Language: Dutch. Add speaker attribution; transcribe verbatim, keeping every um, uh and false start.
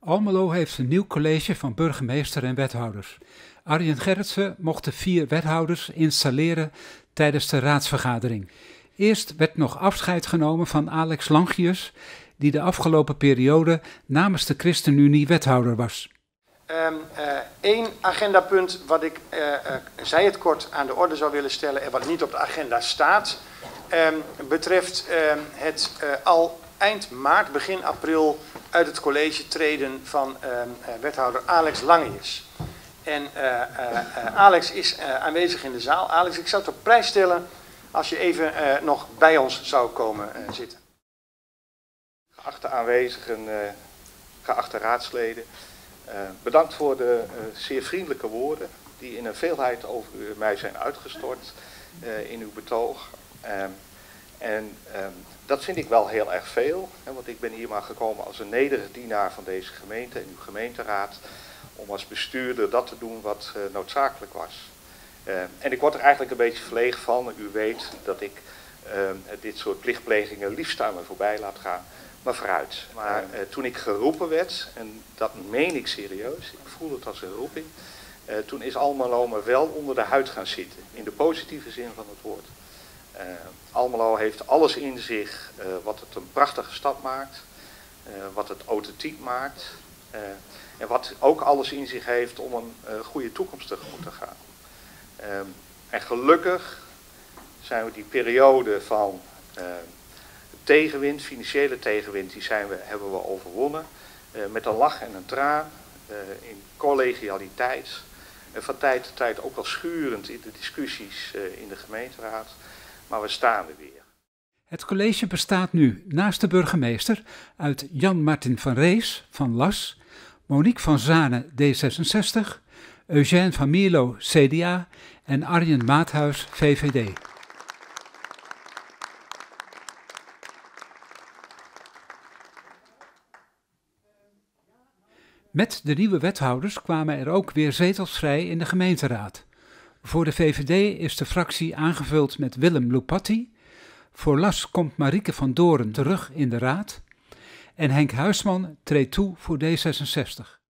Speaker 1: Almelo heeft een nieuw college van burgemeester en wethouders. Arjen Gerritsen mocht de vier wethouders installeren tijdens de raadsvergadering. Eerst werd nog afscheid genomen van Alex Langius, die de afgelopen periode namens de ChristenUnie wethouder was.
Speaker 2: Eén um, uh, agendapunt wat ik, uh, uh, zei het kort, aan de orde zou willen stellen en wat niet op de agenda staat, um, betreft uh, het uh, al eind maart, begin april uit het college treden van uh, uh, wethouder Alex Langius. En uh, uh, uh, Alex is uh, aanwezig in de zaal. Alex, ik zou het op prijs stellen als je even uh, nog bij ons zou komen uh, zitten.
Speaker 3: Geachte aanwezigen, uh, geachte raadsleden, uh, bedankt voor de uh, zeer vriendelijke woorden die in een veelheid over u, mij zijn uitgestort uh, in uw betoog. Uh, en uh, dat vind ik wel heel erg veel, hè, want ik ben hier maar gekomen als een nederige dienaar van deze gemeente en uw gemeenteraad, om als bestuurder dat te doen wat uh, noodzakelijk was. Uh, en ik word er eigenlijk een beetje verlegen van. U weet dat ik uh, dit soort plichtplegingen liefst aan me voorbij laat gaan, maar vooruit. Maar uh, toen ik geroepen werd, en dat meen ik serieus, ik voel het als een roeping, uh, toen is Almelo me wel onder de huid gaan zitten, in de positieve zin van het woord. Uh, Almelo heeft alles in zich uh, wat het een prachtige stad maakt, uh, wat het authentiek maakt uh, en wat ook alles in zich heeft om een uh, goede toekomst tegemoet te gaan. Uh, en gelukkig zijn we die periode van uh, tegenwind, financiële tegenwind, die zijn we, hebben we overwonnen uh, met een lach en een traan, uh, in collegialiteit, uh, van tijd tot tijd ook wel schurend in de discussies uh, in de gemeenteraad. Maar we staan er weer.
Speaker 1: Het college bestaat nu naast de burgemeester uit Jan-Martin van Rees van L A S, Monique van Zanen D zesenzestig, Eugène van Mierlo C D A en Arjen Maathuis V V D. Met de nieuwe wethouders kwamen er ook weer zetels vrij in de gemeenteraad. Voor de V V D is de fractie aangevuld met Willem Loupatti. Voor L A S komt Marieke van Doorn terug in de raad. En Henk Huisman treedt toe voor D zesenzestig.